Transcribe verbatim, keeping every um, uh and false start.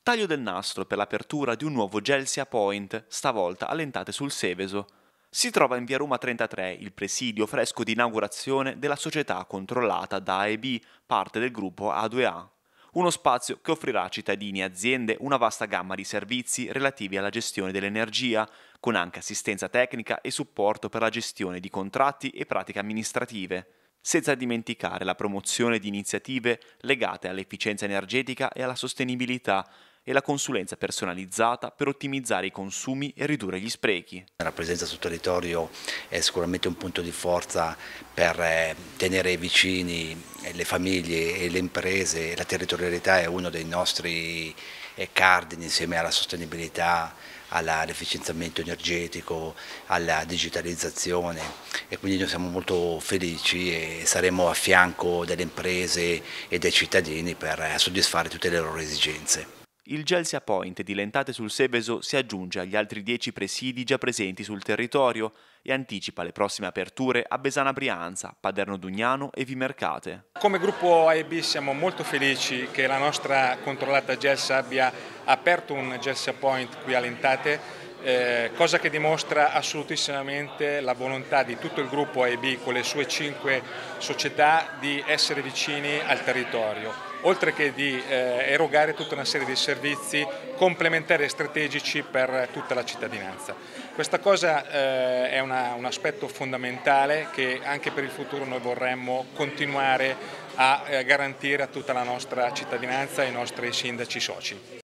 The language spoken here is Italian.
Taglio del nastro per l'apertura di un nuovo Gelsia Point, stavolta allentate sul Seveso. Si trova in via Roma trentatré il presidio fresco di inaugurazione della società controllata da A e B, parte del gruppo A due A. Uno spazio che offrirà a cittadini e aziende una vasta gamma di servizi relativi alla gestione dell'energia, con anche assistenza tecnica e supporto per la gestione di contratti e pratiche amministrative, senza dimenticare la promozione di iniziative legate all'efficienza energetica e alla sostenibilità e la consulenza personalizzata per ottimizzare i consumi e ridurre gli sprechi. La presenza sul territorio è sicuramente un punto di forza per eh, tenere vicini le famiglie e le imprese. La territorialità è uno dei nostri eh, cardini insieme alla sostenibilità, all'efficienziamento energetico, alla digitalizzazione, e quindi noi siamo molto felici e saremo a fianco delle imprese e dei cittadini per eh, soddisfare tutte le loro esigenze. Il Gelsia Point di Lentate sul Seveso si aggiunge agli altri dieci presidi già presenti sul territorio e anticipa le prossime aperture a Besana Brianza, Paderno Dugnano e Vimercate. Come gruppo A e B siamo molto felici che la nostra controllata Gelsia abbia aperto un Gelsia Point qui a Lentate, eh, cosa che dimostra assolutissimamente la volontà di tutto il gruppo A e B con le sue cinque società di essere vicini al territorio, oltre che di eh, erogare tutta una serie di servizi complementari e strategici per tutta la cittadinanza. Questa cosa eh, è una, un aspetto fondamentale che anche per il futuro noi vorremmo continuare a eh, garantire a tutta la nostra cittadinanza e ai nostri sindaci soci.